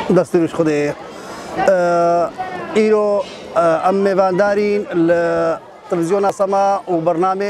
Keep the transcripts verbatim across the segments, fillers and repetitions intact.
دەستوریش خودێ ئیرۆ ئەم میێڤاندارین لە تەلڤیزیۆنا سەما و بەرنامێ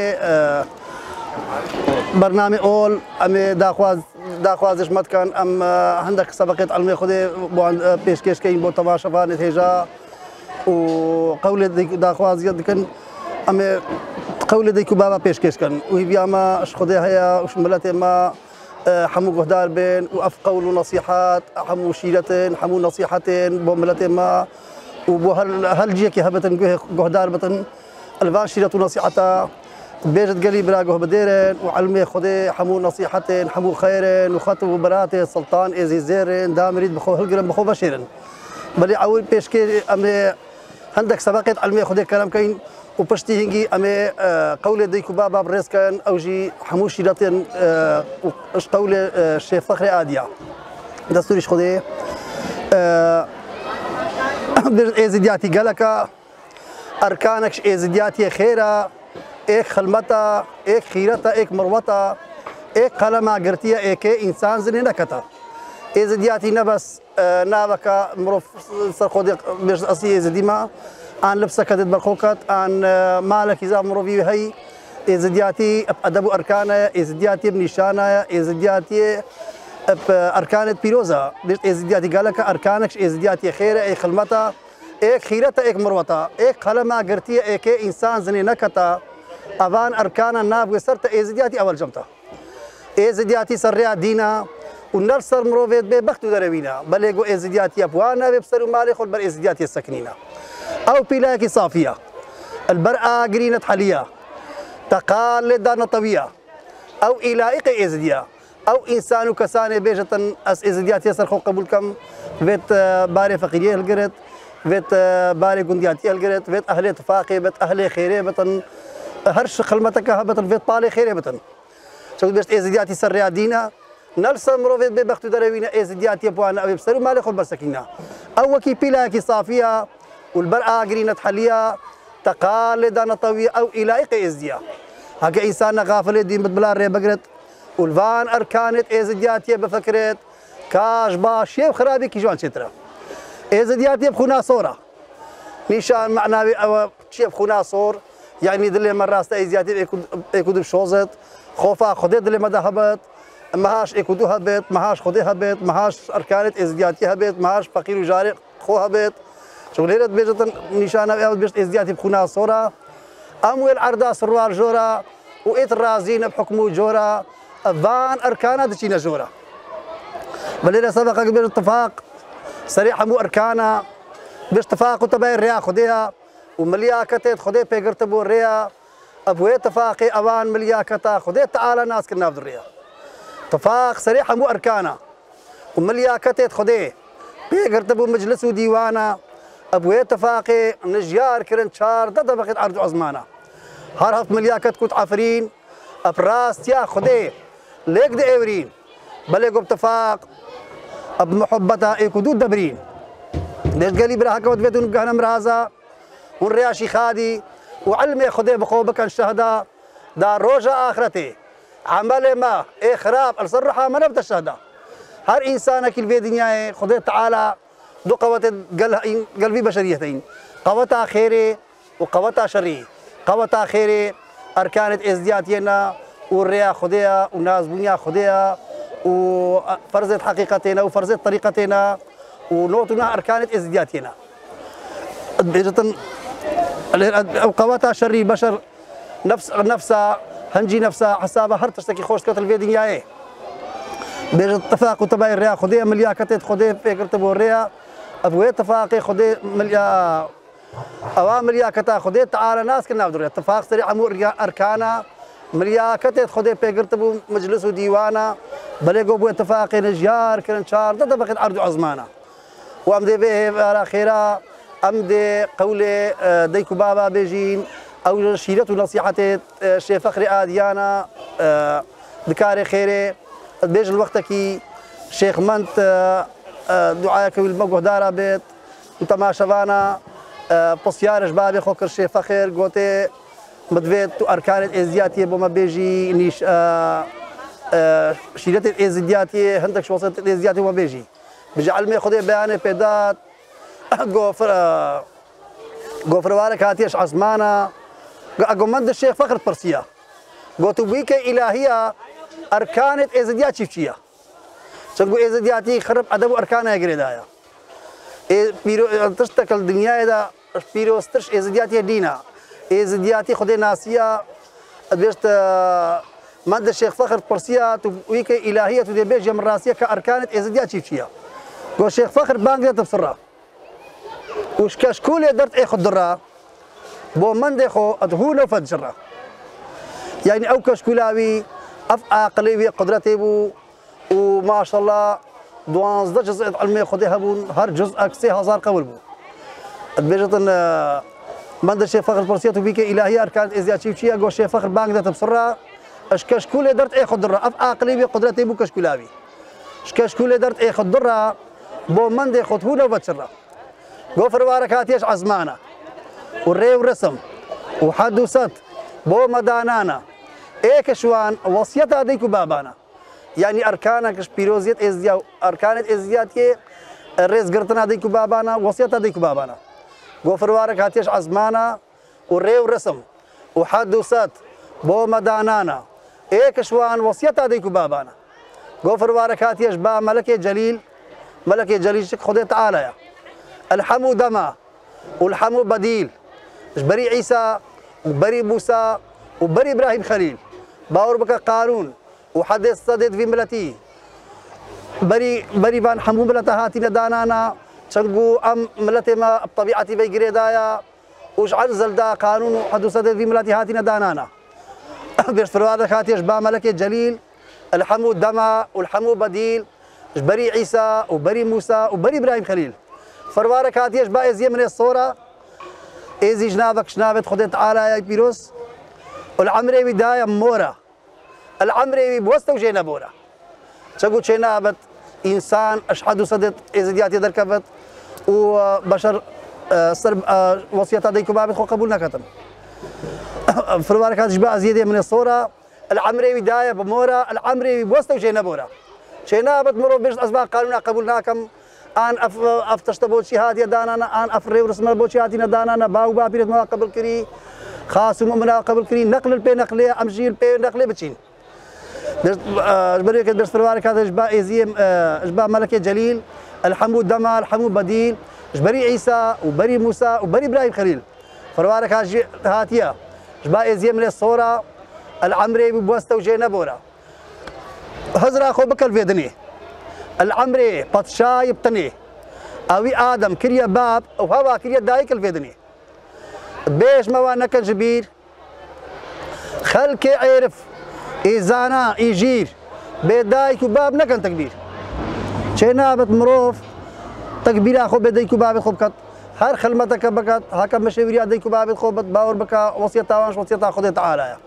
بەرنامێ ئۆڵ ئەمێ داخواز داخوازش مەدکەن ئەم هەندێک سەبەقێت عەلمێ خودێ پێشکەشکەین بۆ تەماشەوانێت هێژا و قەولێ داخوازیەت دکەن ئەمێ قەولێ دەیک و بابا پێشکەشکەن و هیڤیامە ش خودێ هەیە وش ملەتێمە حمو گهدار بين وأف قول ونصيحات حمو شيرتين حمو نصيحتين بوملتين ما وبهل هل جيك هبتن جهدار بتن الفان شيرة ونصيحتا بيجت قلي براجه بديرن وعلمي خدي حمو نصيحتين حمو خيرين وخطب براتي سلطان إزي زيرين دام يريد بخو هلقرن بخو بشيرن بلي عول بيشكي أمي عندك سباقات علمي خدي كلام كاين وبشتي هنجي أمي قولة ديكو بابا بريس كان أوجي حمو شيرتين اش قولة الشيخ فخري آديا دستوريش خدي إزدياتي قالك أركانك إزدياتي خيرة إيك خلمتا إيك خيرتا إيك مروتا إيك قلما قرتيا إيك إنسان زني نكتا إزدياتي نبس نابكا مروف سرخودي بيش أصلي إزديما عن لبسك تدبرخوكت عن مالك إذا مروفي هي إزدياتي أدب أركانه إزدياتي بنشانه إزدياتي بأركان بيروزا ليش إزدياتي قالك أركانك إزدياتي خير إيه خلمتا إيه خيرتا إيه مروتا إيه خلما قرتيا إيه إنسان زني نكتا أبان أركان الناب وسرت إزدياتي أول جمتا إزدياتي سريع دينا ونرسر مروفيت ببختو دروينا بل يقو إزدياتي أبوانا ببصروا مالي خل بر إزدياتي السكنينة أو بلاكي صافية البرقة قرينة حالية تقال دانا طوية أو إلائق إزديا أو إنسان كسانة بيجة أس إزدياتي سرخو قبول كم بيت باري فقيرية القرد بيت باري قندياتي القرد بيت أهلي تفاقي بيت أهلي خيري بتن هرش خلمتك هبتن بيت طالي خيري بتن شو بيجت إزدياتي سريع دينا نلسا مروفيت ببختو دروينا إزدياتي أبوانا أبي بسروا مالي خل برسكينا أو كي بلاكي صافية والبرقة قرينة حالية تقال دانا طوية أو إلائق إزديا هكا إنسان غافل دين بتبلار ري بقرت والفان أركانت إزدياتي بفكرت كاش باش يب خرابي كي جوان شترا إزدياتي بخونا صورة نيشان معناوي أو شي بخونا صور يعني دلي من راستا إزدياتي إيكود بشوزت خوفا خدي دلي ما ذهبت مهاش إيكودو هبت مهاش خدي هبت مهاش أركانت إزدياتي هبت مهاش فقير وجاري خو هبت شغليرت بيجت نشانة أو بيجت إزدياتي بخونا صورة أمويل عرضا سروال جورا وإيت رازين بحكمو جورا فان أركانا دشينا جورا بلينا سبق بيجت اتفاق سريع مو أركانا بيجت اتفاق وتباين ريا خديها ومليا كتيت خدي بيجرت بو ريا أبوي اتفاقي أوان مليا كتا خدي تعالى ناس كنا في الريا اتفاق سريع مو أركانا ومليا كتيت خدي بيجرت بو مجلس وديوانا أبوي اتفاقي نجيار كرن شار دادا بقيت عرض عزمانا هرهف ملياكت كنت عفرين أبراس يا خدي ليك دي ايورين بليقو اتفاق أب محبتا ايكودود دبرين ليش قالي براها كود بيتون بقهنا مرازا ونرياشي خادي وعلمي خدي بقوبك الشهداء دار روجا آخرتي عمل ما اي خراب الصرحة ما نبدا الشهداء هر إنسانك الفي دنياي خدي تعالى دو قوات قلبي بشريتين قوتا خيري وقوتا شري قوتا خيري أركانت إزدياتينا والريا خديها وناس بنيا خديها وفرزت حقيقتنا وفرزت طريقتنا ونوتنا أركانت إزدياتينا بيجتن قوتا شري بشر نفس نفسها هنجي نفسها حسابها هر تشتكي خوش كتل في دنياي بيجت اتفاق وتباين الريا خديها مليا كتت خديها فكرت بو الريا أبوي اتفاقي خدي مليا أوام مليا كتا خدي تعالى ناس كنا بدري اتفاق سريع مو أركانا مليا كتا خدي بيقرت بو مجلس وديوانا بليقو بو اتفاقي نجيار كرن شار دادا بقيت عرض عزمانا وأمدي به على خيرا أمدي قولي ديكو بابا بيجين أو شيرة ونصيحتي الشيخ فخري آديانا دكاري خيري بيج الوقت كي شيخ منت دعاءك بالموجه دارا بيت وتماشفانا بوسيارش بابي خوكر شي فخر قوتي مدفيت أركان إزدياتي بوما بيجي نيش شيرة الإزدياتي هندك شو وصلت الإزدياتي وما بيجي بجعل خدي بياني بيدات غفر غفروارك هاتيش عزمانا أقومند الشيخ فخر برسيا قلت بيك إلهية أركانت إزديات شفتية شنقو إزدياتي خرب أدب أركانها يقريدايا بيرو تشتكل الدنيا إذا بيرو استرش إزدياتي دينا إزدياتي خدي ناسية بيشت مد الشيخ فخر برسيا ويك إلهية تدي بيج من راسية كأركانت إزديات شفتية قول الشيخ فخر بانك تبصرها وش كشكول درت إيه خضرة بو من دخو أدهونه فجرة يعني أو كشكولاوي أف عقلي قدرتي بو وما شاء الله دوانزده جزء علمي خديها بون هر جزء أكسي هزار قبل بو بيجت إن من الشيخ فخر برسيات وبيك إلهية أركان إزياد شيء قول الشيخ فخر بانك ده تبصرة أش كشكول درت إيه خضرة أف عقلي قدرتي بو كشكولاوي أش كشكول درت إيه خضرة بو من دخو أدهونه فجرة غفر واركاتيش عزمانا والري ورسم وحدوثت بو مدانانا ايك شوان وصيتا ديكو بابانا يعني اركانك بيروزيت ازيا اركانت ازياتي الريز قرتنا ديكو بابانا وصيتا ديكو بابانا غفر واركاتيش عزمانا والري ورسم وحدوثت بو مدانانا ايك شوان وصيتا ديكو بابانا غفر واركاتيش با ملك جليل ملك جليل شك خدي تعالى يا الحمو دما والحمو بديل بري عيسى وبري موسى وبري ابراهيم خليل باور بك قانون وحدث صدد في ملتي بري بري بان حمو ملتها هاتي دانانا شنقو ام ملتي ما بطبيعتي بيجري دايا وش عزل دا قانون وحدث صدد في ملتي هاتي دانانا بيشتروا هذا خاتيش با ملك جليل الحمو دما والحمو بديل بري عيسى وبري موسى وبري ابراهيم خليل فروارك هاتيش با ازي من الصوره ازي جنابك جنابت خدي تعالى يا بيروس والعمري بدايه مورا العمري بوسط وجينا بورا تقول جنابت انسان اشهد صدت ازدياتي دركبت وبشر صرب وصيته ديكو باب خو قبولنا كتم فروارك هاتيش با ازيدي من الصوره العمري بدايه بمورا العمري بوسط وجينا بورا جنابت مرو بيش اسباب قانون قبولناكم آن أف أفتشت بوشي هادي دانانا آن أفري ورسم بوشي هادي دانانا باو بابيرت ما قبل كري خاص ومنا قبل كري نقل البي نقلية أمشي البي نقلية بتشين بريك درس فروارك هذا إجباء إزيم إجباء ملك جليل الحمو دما الحمو بديل إجبري عيسى وبري موسى وبري إبراهيم خليل فروارك هاتيا إجباء إزيم للصورة العمري بوسطة وجينا بورا هزرا خو بكل فيدني العمري بطشاي بتني اوي ادم كريا باب او هوا كريا دايك الفيدني بيش ما نكن جبير خلك عرف ايزانا يجير بدايك باب نكن تكبير شنابت مروف تكبير اخو بدايك باب خبكت هر خلمتك بكت هكا مشاوير دايك باب خبت باور بكا وصيتا وانش وصيتا خذ تعالى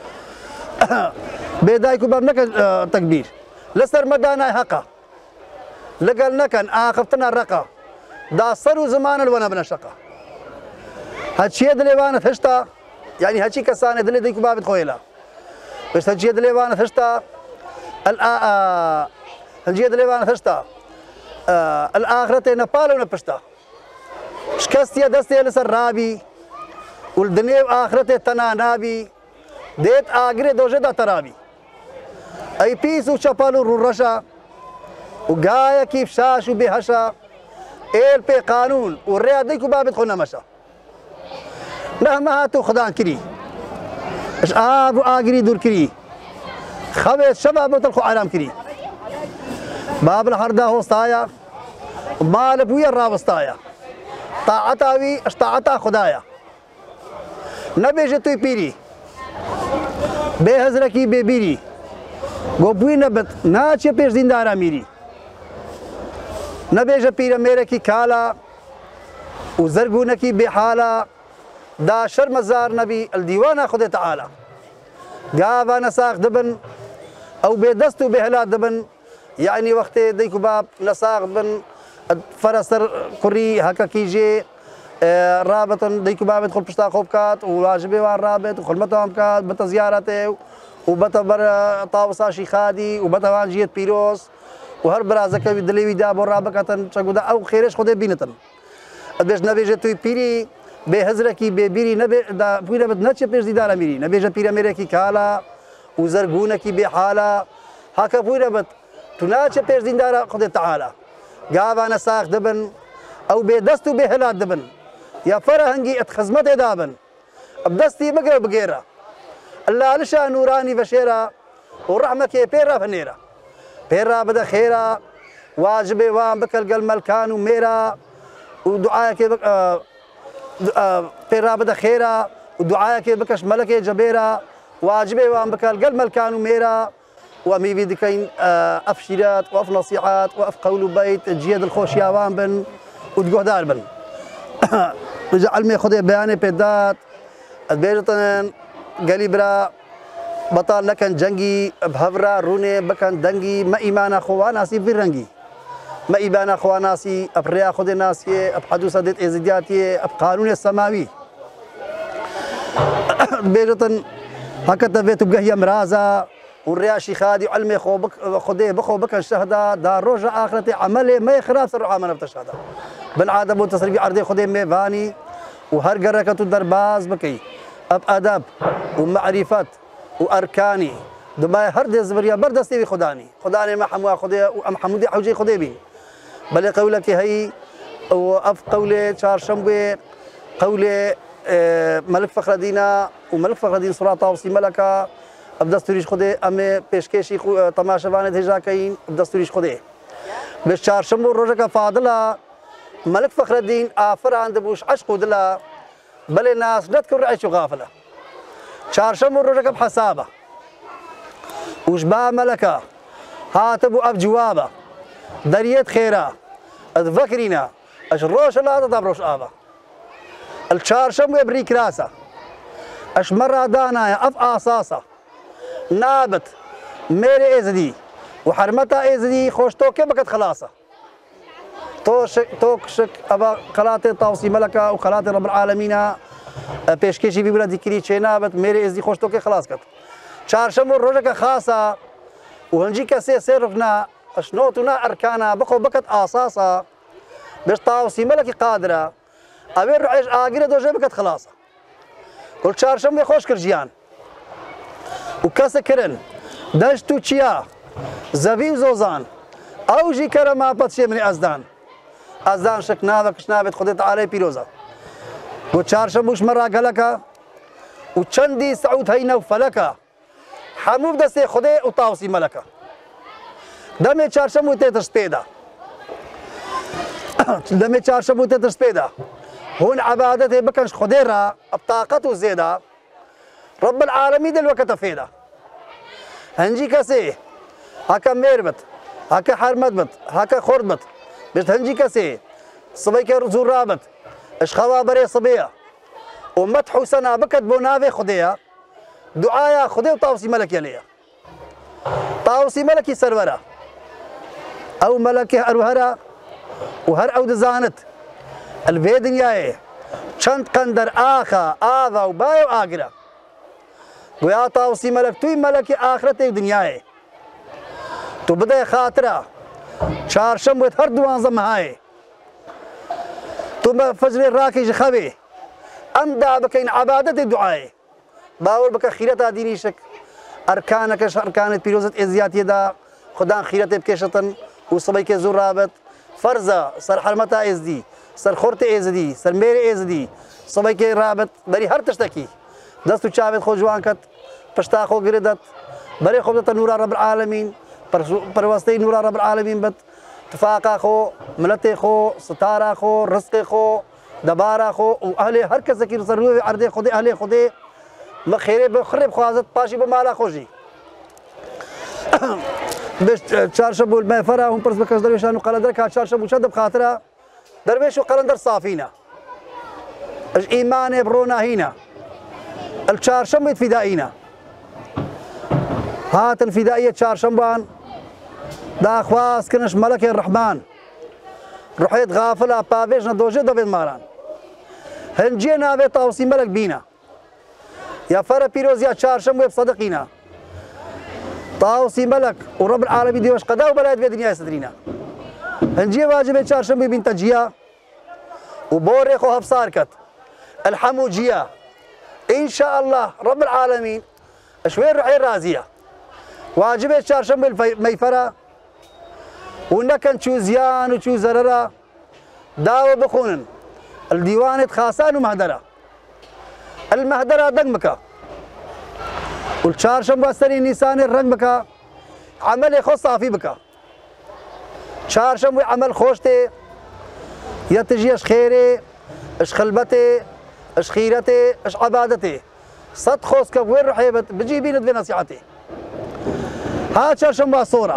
بدايك باب نكن تكبير لسر مدانا حقا لقال نكن آخفتنا الرقا دا صروا زمان الونا بنا شقا هاتشي دليوانا ثشتا يعني هاتشي كسانة دلي ديكو بابت خويلا بس هاتشي دليوانا ثشتا الآ هاتشي دليوانا ثشتا الآخرة نبالو نبشتا شكستيا دستيا لسر رابي والدنيا آخرة تنا نابي ديت آگري دوجه دا ترابي اي بيسو شپالو رو رشا وقايا كيف شاش وبهشا ايل بي قانون والرياض ديكو بابت خونا مشا مهما هاتو خدان كري اش آب وآقري دور كري خبت شباب وتلخو عرام كري باب الحردا هوستايا مال بويا راوستايا طاعتاوي اش طاعتا خدايا نبي جتوي بيري بهزركي ببيري گوبوی نبت ناچه پیش دیندارا میری نبیجه پیره میره کی کالا و زرگونه کی بحالا دا شرم زار نبی الدیوان خود تعالی قابا نساق دبن او بدست بهلا دبن يعني وقت ديكو باب نساق دبن فرسر كري هكا كيجي رابط ديكو باب يدخل بشتا خوبكات وواجبي وان رابط وخلمتهم كات بتا زيارته وبتا بر طاوسا شيخادي وبتا وان جيت بيروس وهر برازك دلوي دا برا بكتن شقودا أو خيرش خده بينتن أدبش نبيجة توي بيري بهزركي ببيري نبي دا بيرا بدنتش بيج دي دارا ميري نبيجة بيرا ميركي كالا وزرقونكي بحالا هكا بيرا بد تناتش بيج دي دارا خده تعالى قاوانا ساخ دبن أو بدستو بهلات دبن يا فرهنجي اتخزمت دابن بدستي بقرا بقيرا الله لشا نوراني بشيرا والرحمة كي بيرا فنيرا بيرا بدا خيرا واجبي وان بكل قل ملكان وميرا ودعاء بك آه آه بيرا بدا خيرا ودعاء بكش ملكي جبيرا واجبي وان بكل قل ملكان وميرا ومي بيدكين آه افشيرات واف نصيحات واف قول بيت جيد الخوشياوان بن وتقهدار بن علمي خذي بياني بيدات البيرتن قليبرا بطال لكن جنگي بهفرا روني بكن دنگي ما إيمان أخواناسي في رنگي ما إيمان أخواناسي أبريا خذ ناسي أب حدوث دت إزدياتي أب قانون السماوي بيرتن هكذا بيت بقى مرازا والرياشي خادي علمي خو بك خذي بخو بكن شهدا دار رجع آخرتي عمله ما يخرب سر عمله بتشهدا بالعادة بو تصريف عرضي خذي ميفاني وهر قركة درباز بكي أب أدب ومعرفة وأركاني دماء هر دزبريا بردستي خداني خداني ما حموا خدي وأم حمودي حوجي خدي بي بل قولك هي وأف قولي شارشمبي قولي ملك فخر الدين وملك فخر الدين صراطة وصي ملكة بدستوريش خدي أمي بيشكيشي تماشوانة هجاكين بدستوريش خدي بشارشمبو رجك فاضلة ملك فخر الدين آفر عند بوش عشق دلا بل الناس نذكر عيش غافلة شارشم الرجك بحسابه وشبا ملكه هاتبوا أب جوابه دريت خيره أذكرينا أش روش لا تدبروش آبه الشارشم يبريك راسه أش مرة دانا أف آصاصه نابت ميري إزدي وحرمتها إزدي خوش توكي بكت خلاصه توشك توكشك أبا خلاتي طاوسي ملكه وخلاتي رب العالمين پیشکشی بی بلادی کری چینابت میره ازدی خوش تو که خلاص کرد چهارشنبه روزك خاصة وهنجي كسي سيرفنا اشنوتنا اركانا بقو بكت اساسا باش طاوسي ملكي قادره ابي رعيش اقرا دوجه بكت خلاص كل چهارشنبه خوش كرجيان وكسكرن دشتو تشيا زفيم زوزان اوجي كرما باتشي من ازدان ازدان شكنابك شنابت خديت علي بيروزا وچهارشنبه مرة قالك وچندي سعود هينا وفلكا حموب دسته خدي وطاوسي ملكا دمي چهارشنبه تيتش بيدا دمي چهارشنبه تيتش بيدا هون عبادته بكنش خديرها بطاقته زيادة رب العالمين الوقت فيدا هنجي كسي هكا ميربت هكا حرمت هكا خردبت بس هنجي كسي صبيك زورابت اش خوابري صبيه ومدحو سنه بكت بونافي خديها دعايا خدي وطاوسي ملكي عليها طاوسي ملكي سرورة او ملكي اروهرا وهر او دزانت الفي دنياي چند قندر آخا آذا وباي وآقرا ويا طاوسي ملك توي ملكي آخرتي ودنياي تو بدأ خاطرة چهارشنبه هر دوانزم هاي تو فجر راكي جخبي أمدا بكين عبادة الدعاء باور بك خيرة ديني شك أركانك أركان بيروزة إزيات يدا خدان خيرة بكشتن وصبيك زور رابط فرزة سر حرمتا إزدي سر خورت إزدي سر مير إزدي صبيك رابط بري هر تشتكي دستو چاوت خو جوان كت پشتا خو گردت بري خو نور رب العالمين پروسته نور رب العالمين بت اتفاقا خو ملت خو ستارا خو رزق خو دبارا خو واهل هر کس کی ضروري عرض خود اهل خود مخيره بخرب خوازت پاشي بمالا خوجي بش چهارشنبه ما فرا هم پرس بکش درویشان قلندر کا چهارشنبه شد بخاطره درویش وقلندر صافينا الايمان برونا هنا الچهارشنبه فدائينا هات الفدائيه چهارشنبان دا خواست كنش ملك الرحمن روحيت غافلة بافيش ندوجه دبيت ماران هنجينا في طاوسي ملك بينا يا فرا بيروز يا چهارشنبه بصدقينا طاوسي ملك ورب العالمين ديوش قدا وبلاد في الدنيا سترينا هنجي واجب چهارشنبه بنت جيا وبوريخو هفصاركت الحمو جيا ان شاء الله رب العالمين شوي رعي رازيه واجب چهارشنبه ميفره ونكن شو زيان وشو زرره داوى بخونن الديوانة خاصان ومهدرة المهدرة دقمكا والشارشنبه السري نيسان الرنگ بكا عمل خو صافي بكا چهارشنبه عمل خوشتي يا تجي اش خيري اش خلبتي اش خيرتي اش عبادتي صد خوسك وين رحيبت بجيبين في نصيحتي ها چهارشنبه صورة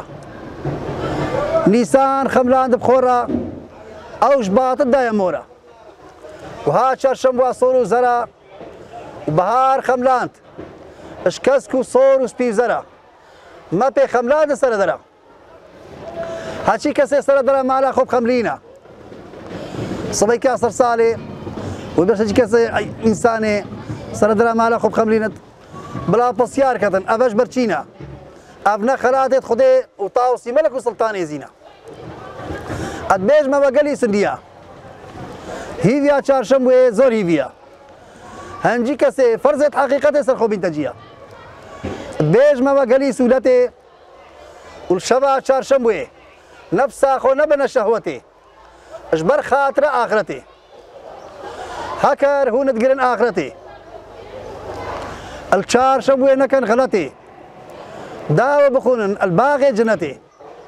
نيسان خملان بخورة او جباط الدايمورة وها چهارشنبه صور وزرا وبهار خملانت اش كسكو صور وسبي زرا ما بي خملان سر درا هاتشي كسي سر درا مالا خوب خملينا صبي كاسر صالي وبس هاتشي كسي انساني سر درا مالا خوب خملينت بلا بسيار كتن افاش برچينا ابنا خلاتت خدي وطاوسي ملك وسلطاني زينا ادبيج ما بقلي سنديا هيفيا چهارشنبه زور هيفيا هنجي كسي فرزت حقيقته سر خوب انتجيا بيج ما بقلي سولته والشبع چهارشنبه نفسا خو نبنا شهوته اجبر خاطر اخرته هكر هو ندقرن اخرته الچهارشنبه نكن غلطي داوى بخونن الباغي جنتي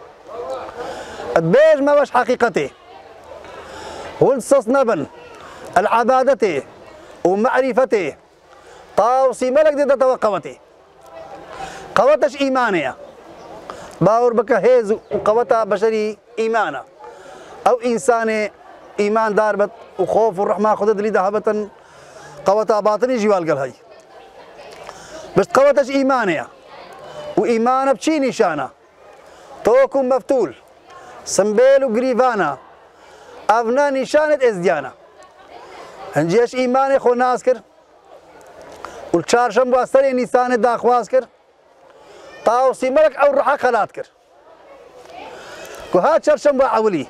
البيج ما باش حقيقتي والصص نبن العبادتي ومعرفتي طاوسي ملك دي توقوتي قوتش ايمانيه باور بك هيز وقوتها بشري ايمانا او انساني ايمان داربت وخوف الرحمه خذ لي ذهبه قوتها باطني جوال قال هي بس قوتش ايمانيه وايمان بشي نشانه توكم مفتول سمبيل وقريفانا افنا نشانه ازديانا هنجيش ايماني خو ناسكر والچهارشنبه سري نيسان داخواز كر طاوسي ملك او روحا خلات كر وها چهارشنبه عولي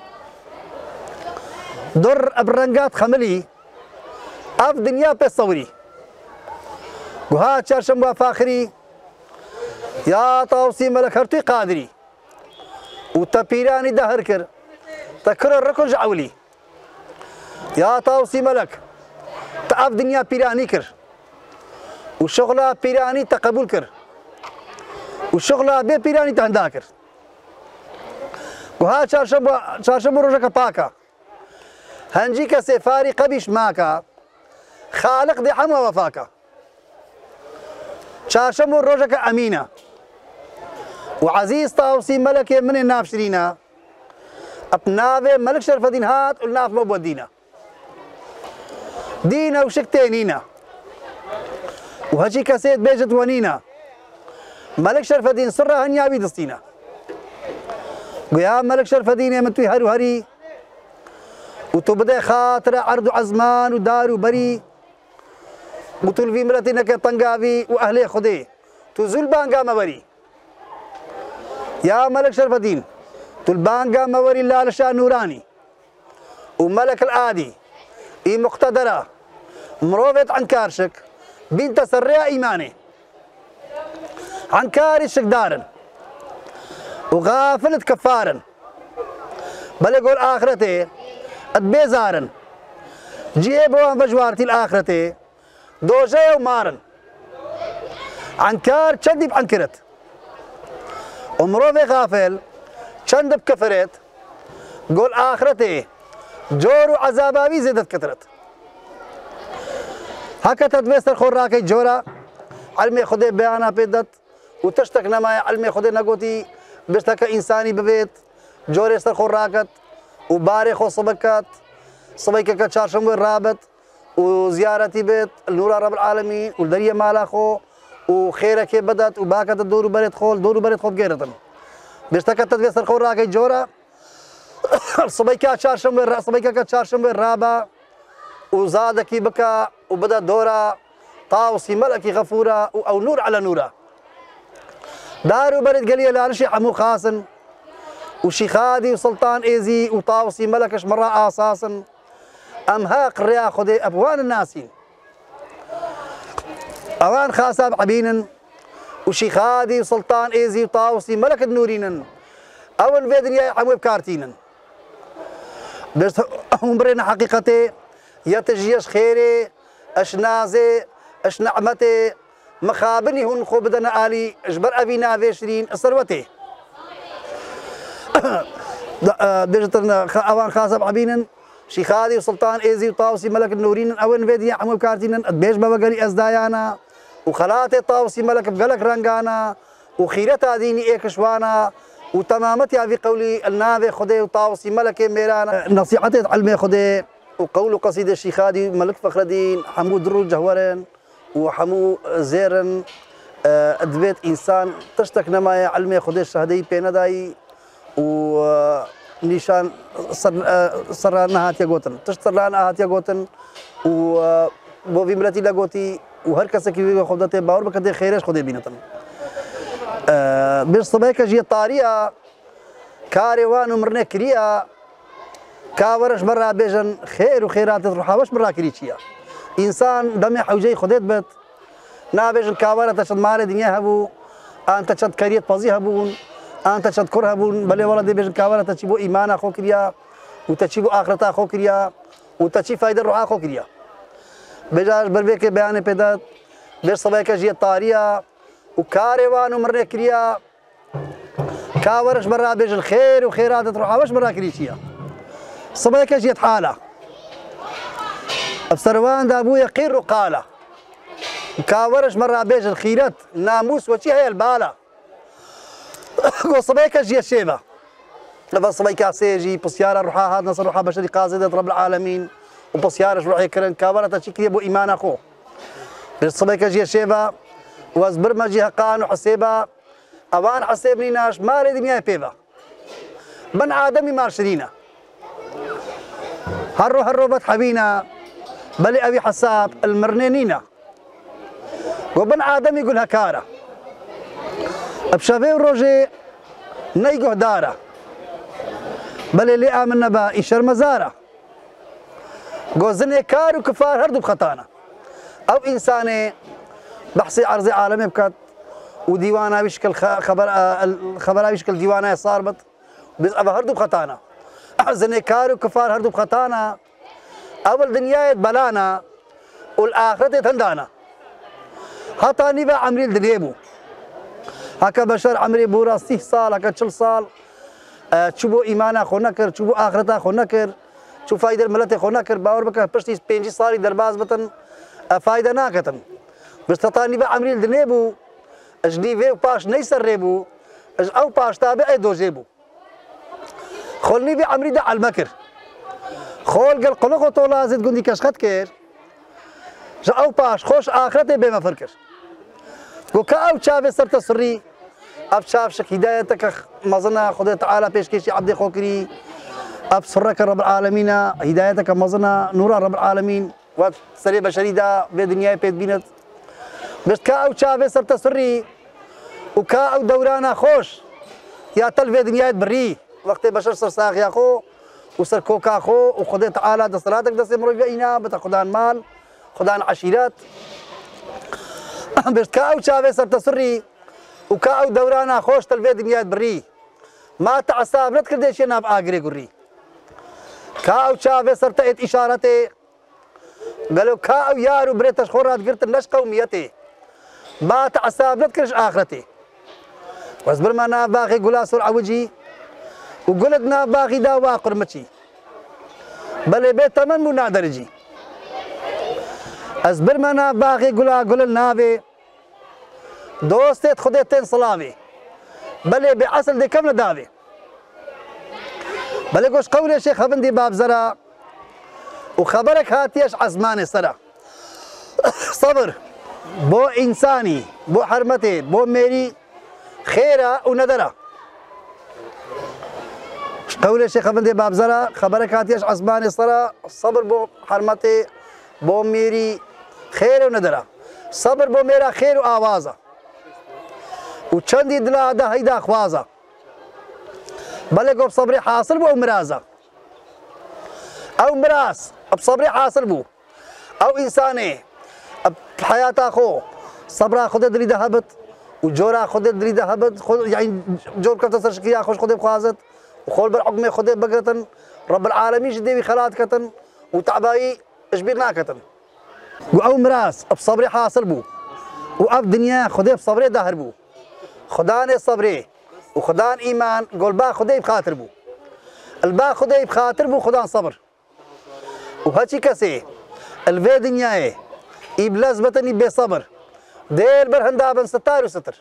در ابرنگات خملي اف دنيا بصوري وها چهارشنبه فاخري يا طاوسي ملك هرتي قادري وتبيراني دهر كر تكرر ركن عولي يا طاوسي ملك تاف دنيا بيراني كر وشغله بيراني تقبل كر وشغله بي بيراني تهندا كر وها چهارشنبه چهارشنبه روجك باكا هنجي كسفاري قبيش ماكا خالق دي حمى وفاكا چهارشنبه روجك امينه وعزيز طاوسي ملك من الناف شرينا ابناوي ملك شرف الدين هات والناف مبودينا دينا وشكتينينا وهجي كسيد بيجت ونينا ملك شرف الدين سرة هنيا بيدستينا ويا ملك شرف الدين يا متوي هرو هري وتبدا خاطر عرض عزمان ودار وبري وتلفي مرتينك طنقافي واهلي خدي تزول بانقا مبري يا ملك شرف الدين تلبانقا موري لالشا نوراني وملك العادي اي مقتدره مروفت عن كارشك بنت سرية ايماني عن كارشك دارن وغافلت كفارن بل يقول اخرتي ادبيزارن جيبوا بجوارتي الاخرتي دوجه ومارن عن كار تشدي بعنكرت ومروفي غافل چند بكفرت قول آخرتي جور وعذابابي زيدت كترت هكا تدويستر خوراكي جورا علمي خدي بيانا بيدت وتشتك نما علمي خدي نقوتي بشتك إنساني ببيت جوري استر خوراكت وباري خو صبكات صبيكا كتشارشنبه رابط وزيارتي بيت النور رب العالمين والدريه مالاخو وخيرك بدت وباكت الدور بريت خول دور بريت خول غيرتن بشتك تدويستر خوراكي جورا صبيكا تشارشنبه صبيكا كتشارشنبه رابا وزادكي بكا وبدا دورا طاوسي ملكي غفورة أو نور على نورا دارو برد قليل لارشي حمو خاسن وشيخادي وسلطان ايزي وطاوسي ملكش مرة اساسا امها قريا خذي ابوان الناسين اوان خاساب عبينن وشيخادي وسلطان ايزي وطاوسي ملك النورينن اول في دنيا حمو بكارتينن بس هم برينا حقيقتي يتجيش خيري اش نازي اش نعمتي مخابني هون خو بدنا الي اجبر ابي نافيشرين ثروتي بيجتنا اوان خاصب عبينن شيخادي وسلطان ايزي وطاوسي ملك النورين اول فيديا حمو كارتينن بيش بابا قالي ازدايانا وخلاتي طاوسي ملك بقلك رنقانا وخيرتها ديني ايكشوانا وتمامتها في قولي النافي خدي وطاوسي ملك ميرانا نصيحتي علمي خدي وقول قصيدة الشيخادي ملك فخر الدين حمو درو جهورن وحمو زيرن ادبيت انسان تشتك نمايا علمي خدي الشهدي بينداي ونيشان صر نهات يقوتن تشتر لنا هات يقوتن و بو في ملتي لقوتي وهر كسا كي خدته باور بكدي خيرش خدي بينتن بيش صبيكه جي طاريه كاروان مرنه كريا كاورش برا بيجن خير وخيرات روحاوش برا كريتشيا انسان دم حوجي خديت بت نابيجن كاورة تشد مال الدنيا هبو انت تشد كريت بازي هبون انت تشد كره هبون بل والله دي بيجن كاورة تشيبو ايمان اخو كريا وتشيبو اخرت اخو كريا وتشي فايده روح اخو كريا بجاج بربيك بيان بيدات بيش صبيكه جي طاريه وكاروان ومرنه كريا كاورش برا بيجن خير وخيرات روحاوش برا كريتشيا صبيكه جيت حاله بسروان دابو يقير وقاله كاورش مرة بيج الخيرات ناموس وشي هي البالة قو صبيكه جي الشيبة لفا صبيكه سيجي بسيارة روحها هاد نصر روحها بشري قاصدة رب العالمين وبسيارة روحي كرن كاورة تشكي ابو ايمان اخو صبيكه جي الشيبة وازبر ما جيها قان وحسيبة اوان حسيبني ناش مالي دنيا بيبا بن آدمي مارشرينا هرو هرو بتحبينا بل ابي حساب المرنينينا وبن آدم يقول هكارة بشافي روجي نيجو دارة بل اللي آمن با إشار مزارة جوزني كار وكفار هردو بخطانا أو إنساني بحثي عرضي عالمي بكات وديوانا بشكل خبر الخبر بشكل ديوانا صار بط بس أبا هردو بخطانا زني كار وكفار هردو بخطانا أول دنيا بلانا والآخرة تندانا هاتاني با عمري الدنيا بو هكا بشر عمري بو راستي صال هكا تشل صال أه تشوفوا إيمانا خو نكر تشوفوا آخرتا خو نكر تشوف فايدة الملت خو نكر باور بك بشتي بينجي صاري درباز بتن فايدة ناكتن بس تطاني با عمري الدنيا بو اجني في باش نيسر ريبو اج او باش تابع دوجيبو خلني بي عمري دا على المكر خول قال قلقو طولا زيد قندي كشخت كير جا او باش خوش آخرتي بما فركر قو كاو شافي سرت سري اب شاف شك هدايتك مزنا خدي تعالى بيش كيشي عبدي خوكري اب سرك رب العالمين هدايتك مزنا نور رب العالمين وسري بشري دا بدنيا بيت بينت بس كاو شافي سرت سري وكاو دورانا خوش يا تل في دنيا بري وقت بشر سر ساخ يا خو وسر كوكا خو وخدي تعالى دصلاتك دس مرجعينا بتاخدان مال خدان عشيرات بس كاو شافي سرت سري وكاو دورانا خوش تلفي دنيا بري ما تعصاب لا تكردي شي ناب اغري قري كاو شافي سرت اشارتي قالوا كاو يارو بريتش خورات قرت لش قوميتي ما تعصاب لا تكرش اخرتي واصبر ما انا باغي قلاسر عوجي وقلتنا باغي دا واقر مشي بل بيت من منادرجي اصبر ما انا باغي قلا قل النابي دوستت خديتين صلابي بل بعسل دي كم ندابي بل قوش قولي يا شيخ هبندي باب زرا وخبرك هاتيش عزماني سرا صبر بو انساني بو حرمتي بو ميري خيرة وندرة قولي يا شيخ هبندي باب زرا خبرك هاتيش عزماني سرا صبر بو حرمتي بو ميري خير وندرة صبر بو ميرا خير وآوازة وچەندی دلادا هەیدا خوازە بەڵێ گۆ بسەبرێ حاصل بوو ئەو مرازە ئەو مراس بسەبرێ حاصل بوو ئەو ئینسانێ حیاتا خۆ سەبرا خودێ دلی دەهەبت و جۆرا خودێ دلی دەهەبت یعنی جۆر کەوتە سەر شکیا خۆش خودێ بخوازت و خۆل بەر حکمێ خودێ بگرتن رب العالمینش دێوی خەلات کەتن و تعبایی اشبیر ناکەتن و ئەو مراس بسەبرێ حاصل بوو و ئەف دنیا خودێ بسەبرێ داهر بوو خدانێ سەبرێ و خدان ئیمان گۆلبا خودەی بخاتر بوو البا خودەی بخاتر بوو خدان سەبر و هەچی کەسێ الوێ دنیایێ ئیبلەس بەتەنی بێسەبر دێر بەر هەندا بن ستار و ستر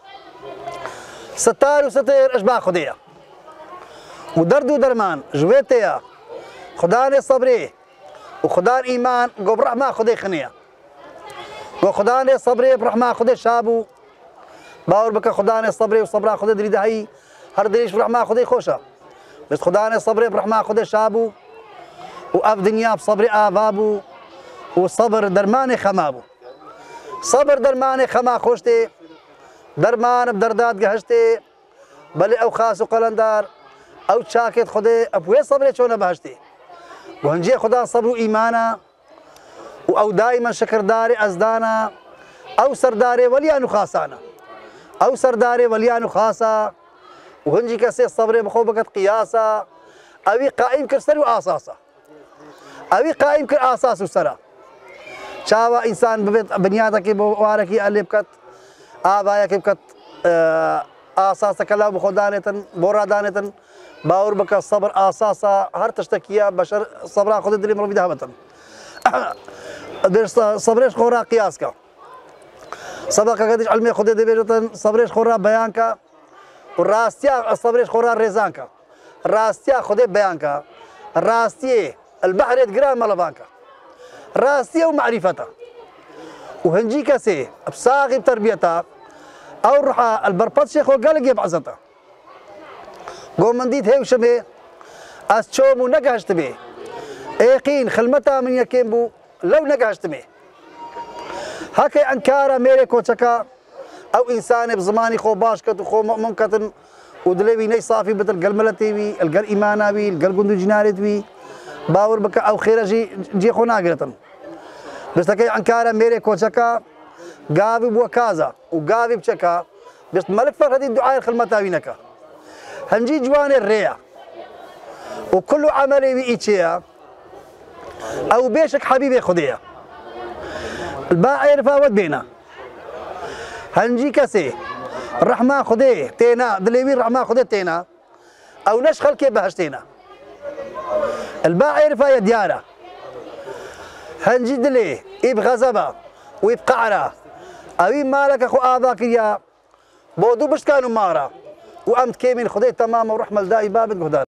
ستار و ستر ئەش با خودەیە و دەرد و دەرمان ژوێ تەیە خدانێ سەبرێ و خدان ئیمان گۆ بڕەحما خودەی خنەیە گۆ خدانێ سەبرێ بڕەحما خودەی شابوو باور بکە خدانێ سەبرێ و سەبرا خودەی دلی دەهەی هەر دلیش بڕەحما خودەی خۆشە بس خدانێ سەبرێ بڕەحما خودەی شابوو و ئەف دنیا بسەبرێ ئاوا بوو و سەبر دەرمانێ خەما بوو سەبر دەرمانێ خەما خۆشتێ دەرمانم دەردات گەهشتێ بەلێ ئەو خاس و قەلەندار ئەو چاکێت خودێ ئەپوێ سەبرێ چۆنە بەهشتێ و هەنجێ خدا سەبر و ئیمانە و ئەو دایمە شکردارێ ئەزدانە ئەو سەردارێ وەلیان و خاسانە ئەو سەردارێ وەلیان و خاسە و هەنجی کەسێ سەبرێ بخۆ بکەت قیاسە ئەوی قائیم کرد سەر و ئاساسە ئەوی قائیم کرد ئاساس و سەرە چاوە ئینسان ببێت بنیادەکەی بۆ وارەکی ئەلێ بکەت ئاوایەکەی بکەت ئاساسەکە لاو بخۆ دانێتن بۆ ڕادانێتن باور بکە سەبر ئاساسە هەر تشتێکیە بەشەر سەبرا خودی دلی مرۆڤی دەهەبەتن سەبرێش خۆرا قیاسکە سەبەقەکەتیش علمێ خودێ دەبێتن سەبرێش خۆرا بەیانکە و ڕاستیا سەبرێش خۆرا ڕێزانکە ڕاستیا خودێ بەیانکە ڕاستیێ البحرێت گران مەڵەبانکە ڕاستیە و معریفەتە و هەنجی کەسێ بساغی تەربیەتە ئەو ڕحا البەرپەت شێخۆ گەلێک بەعزەتە گۆ من دیت هێوشەمێ ئەس چۆم و نەگەهشتمێ ئێقین خلمەتا من یەکێم بوو لەو نەگەهشتمێ هەکەی ئەنکارە مێرێ کۆچەکە ئەو ئینسانێ بزمانی خۆ باش کەت و خۆ مەمون کەتن و دلێوی نەی سافی بتر گەل مەلەتێوی ئەلگەر ئیماناوی گەل گوند و جینارێتوی باور بکە ئەو خێرەژی جێ خۆ ناگرێتن بستەکەی ئەنکارە مێرێ کۆچەکە گاوی بووە کازە و گاوی بچەکە بست مەلک فەرهەدی دوعای خلمەتاوینەکە هەنجی جوانێ ڕێیە و كل عملي بإيشيا أو بيشك حبيبي خدية الباء عرفا ود بينا هنجي كسي الرحمة خديه تينا دليبي الرحمة خديه تينا أو نشخل كيف بهشتينا الباء عرفا يا ديارة هنجي دلي إب غزبة وإب قعرة أو مالك أخو آذاك يا بودو بش كانوا مارا وأمت كيمين خديه تمام ورحمة الدائي بابد قدار